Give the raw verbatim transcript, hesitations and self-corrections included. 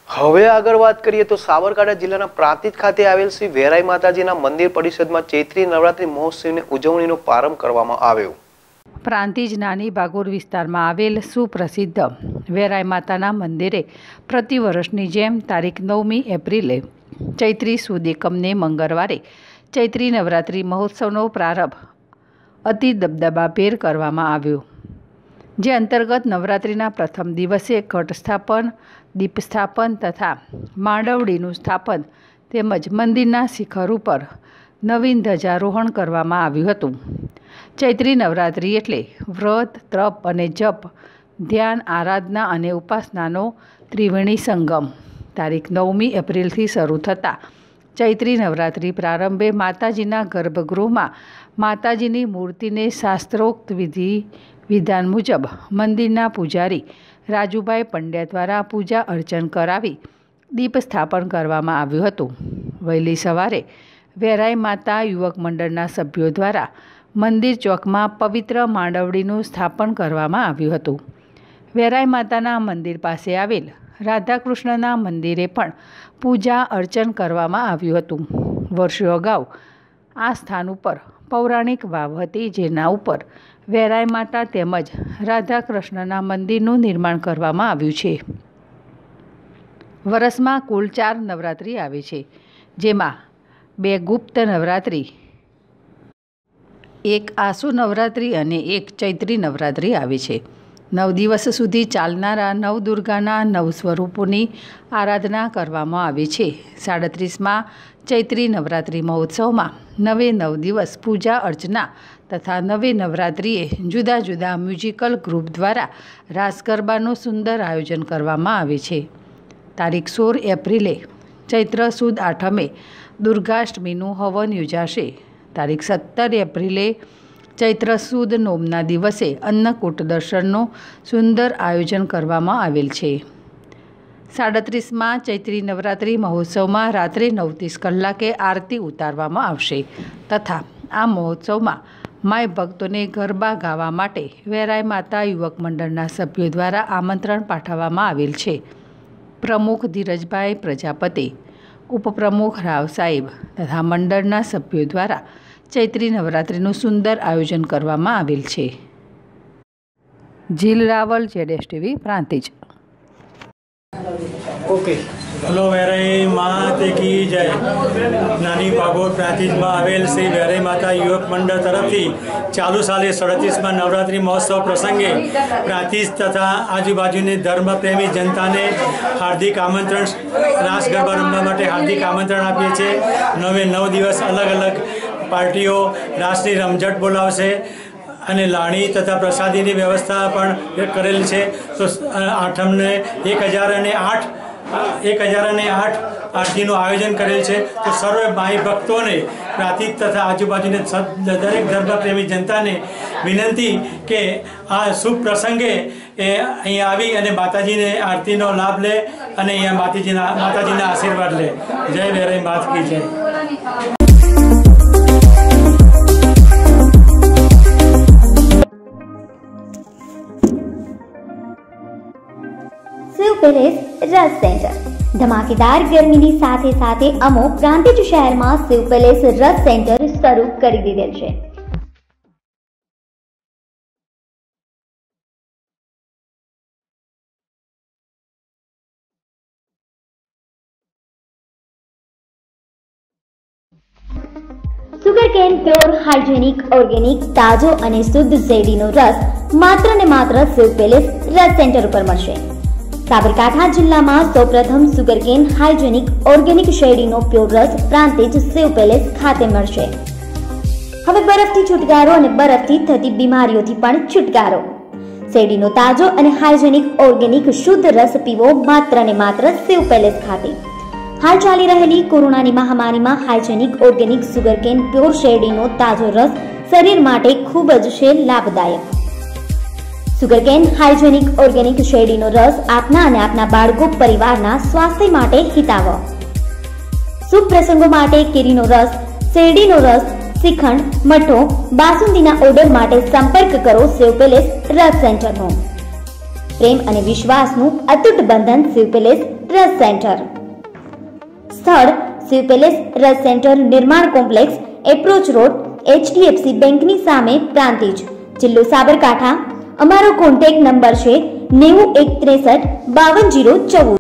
હવે આગળ વાત કરીએ તો સાબરકાંઠા જિલ્લાના પ્રાંતિજ ખાતે આવેલ શ્રી વેરાઈ માતાજીના મંદિર પરિષદમાં ચૈત્રી નવરાત્રી મહોત્સવની ઉજવણીનો પ્રારંભ કરવામાં આવ્યો। પ્રાંતિજ નાની ભાગોર વિસ્તારમાં આવેલ સુપ્રસિદ્ધ વેરાઈ માતાના મંદિરે પ્રતિવર્ષની જેમ તારીખ નવમી એપ્રિલે ચૈત્રી સુદ એકમને મંગળવારે ચૈત્રી નવરાત્રી મહોત્સવનો પ્રારંભ અતિ દબદબાભેર કરવામાં આવ્યો, જે અંતર્ગત નવરાત્રિના પ્રથમ દિવસે ઘટ સ્થાપન, દીપ સ્થાપન તથા માંડવડીનું સ્થાપન તેમજ મંદિરના શિખર ઉપર નવીન ધ્વજારોહણ કરવામાં આવ્યું હતું। ચૈત્રી નવરાત્રિ એટલે વ્રત, તપ અને જપ, ધ્યાન, આરાધના અને ઉપાસનાનો ત્રિવેણી સંગમ। તારીખ નવમી એપ્રિલથી શરૂ થતા ચૈત્રી નવરાત્રિ પ્રારંભે માતાજીના ગર્ભગૃહમાં માતાજીની મૂર્તિને શાસ્ત્રોક્ત વિધિ વિધાન મુજબ મંદિરના પૂજારી રાજુભાઈ પંડ્યા દ્વારા પૂજા અર્ચન કરાવી દીપ સ્થાપન કરવામાં આવ્યું હતું। વહેલી સવારે વેરાઈ માતા યુવક મંડળના સભ્યો દ્વારા મંદિર ચોકમાં પવિત્ર માંડવડીનું સ્થાપન કરવામાં આવ્યું હતું। વેરાઈ માતાના મંદિર પાસે આવેલ રાધાકૃષ્ણના મંદિરે પણ પૂજા અર્ચન કરવામાં આવ્યું હતું। વર્ષો અગાઉ આ સ્થાન ઉપર પૌરાણિક વાવ હતી, જેના ઉપર વેરાઈ માતા તેમજ રાધાકૃષ્ણના મંદિરનું નિર્માણ કરવામાં આવ્યું છે। વર્ષમાં કુલ ચાર નવરાત્રિ આવે છે, જેમાં બે ગુપ્ત નવરાત્રિ, એક આસુ નવરાત્રિ અને એક ચૈત્રી નવરાત્રિ આવે છે। નવ દિવસ સુધી ચાલનારા નવદુર્ગાના નવ સ્વરૂપોની આરાધના કરવામાં આવે છે। સાડત્રીસમાં ચૈત્રી નવરાત્રિ મહોત્સવમાં નવે નવ દિવસ પૂજા અર્ચના તથા નવે નવરાત્રિએ જુદા જુદા મ્યુઝિકલ ગ્રુપ દ્વારા રાસ ગરબાનું સુંદર આયોજન કરવામાં આવે છે। તારીખ સોળ એપ્રિલે ચૈત્ર સુદ આઠમે દુર્ગાષ્ટમીનું હવન યોજાશે। તારીખ સત્તર એપ્રિલે ચૈત્ર સુદ નોમના દિવસે અન્નકૂટ દર્શનનું સુંદર આયોજન કરવામાં આવેલ છે। સાડત્રીસમાં ચૈત્રી નવરાત્રિ મહોત્સવમાં રાત્રે નવ ત્રીસ કલાકે આરતી ઉતારવામાં આવશે તથા આ મહોત્સવમાં માય ભક્તોને ગરબા ગાવા માટે વેરાઈ માતા યુવક મંડળના સભ્યો દ્વારા આમંત્રણ પાઠવવામાં આવેલ છે। પ્રમુખ ધીરજભાઈ પ્રજાપતિ, ઉપપ્રમુખ રાવ સાહેબ તથા મંડળના સભ્યો દ્વારા ચૈત્રી નવરાત્રિનું સુંદર આયોજન કરવામાં આવેલ છે। Jeel Raval, Jadesh TV, Prantij. Okay, hello Verai Mata કી જય। નાની ભાગોળ પ્રાંતિજમાં આવેલ શ્રી વેરાઈ માતા યુવક મંડળ તરફથી ચાલુ સાલે સડત્રીસમાં નવરાત્રિ મહોત્સવ પ્રસંગે પ્રાંતિજ તથા આજુબાજુની ધર્મપ્રેમી જનતાને હાર્દિક આમંત્રણ, રાસ ગરબા રમવા માટે હાર્દિક આમંત્રણ આપીએ છીએ। નવે નવ દિવસ અલગ અલગ પાર્ટીઓ રાસની રમઝટ બોલાવશે અને લાણી તથા પ્રસાદીની વ્યવસ્થા પણ કરેલ છે। તો આઠમને એક હજાર અને આઠ એક હજાર અને આઠ આરતીનું આયોજન કરેલ છે। તો સર્વે માઈ ભક્તોને પ્રાંતિજ તથા આજુબાજુની દરેક ધર્મપ્રેમી જનતાને વિનંતી કે આ શુભ પ્રસંગે એ અહીંયા આવી અને માતાજીને આરતીનો લાભ લે અને અહીંયા માતાજીના માતાજીના આશીર્વાદ લે। જય વેરાઈ માતા કી જય। शिव पैलेस रस सेंटर धमाकेदार गर्मीनी સાથે સાથે અમો પ્રાંતિજ શહેરમાં शिव पैलेस रस सेंटर શરૂ કરી દીધેલ છે। સુગરકેન પ્યોર હાઇજેનિક ઓર્ગેનિક તાજો અને શુદ્ધ શેરડીનો રસ માત્ર ને માત્ર शिव पैलेस रस सेंटर ઉપર મળશે। સાબરકાંઠા જિલ્લામાં સૌપ્રથમ સુગરકેન હાઇજેનિક ઓર્ગેનિક શેરડીનો પ્યોર રસ પ્રાંતિજ शिव पैलेस ખાતે મળશે। હવે બરફથી છુટકારો અને બરફથી થતી બીમારીઓથી પણ છુટકારો। શેરડીનો તાજો અને હાઇજેનિક ઓર્ગેનિક શુદ્ધ રસ પીવો માત્ર ને માત્ર शिव पैलेस ખાતે। હાલ ચાલી રહેલી કોરોનાની મહામારીમાં હાઇજેનિક ઓર્ગેનિક સુગરકેન પ્યોર શેરડીનો તાજો રસ શરીર માટે ખૂબ જ છે લાભદાયક। સુગરકેન હાઇજેનિક ઓર્ગેનિક શેરડીનો રસ આપના અને આપના બાળકો પરિવારના સ્વાસ્થ્ય માટે હિતાવહ। શુભ પ્રસંગો માટે કેરીનો રસ, શેરડીનો રસ, શ્રીખંડ, મઠો, બાસુંદીના ઓર્ડર માટે સંપર્ક કરો शिव पैलेस रस सेंटरનો। પ્રેમ અને વિશ્વાસનું અતૂટ બંધન शिव पैलेस રસ સેન્ટર. સ્થળ શિવ પેલેસ રસ સેન્ટર, નિર્માણ કોમ્પ્લેક્સ, એપ્રોચ રોડ, એચડીએફસી બેંકની સામે, પ્રાંતિજ, જિલ્લો સાબરકાંઠા. અમારો કોન્ટેક્ટ નંબર છે નેવું એક ત્રેસઠ બાવન જીરો ચૌદ.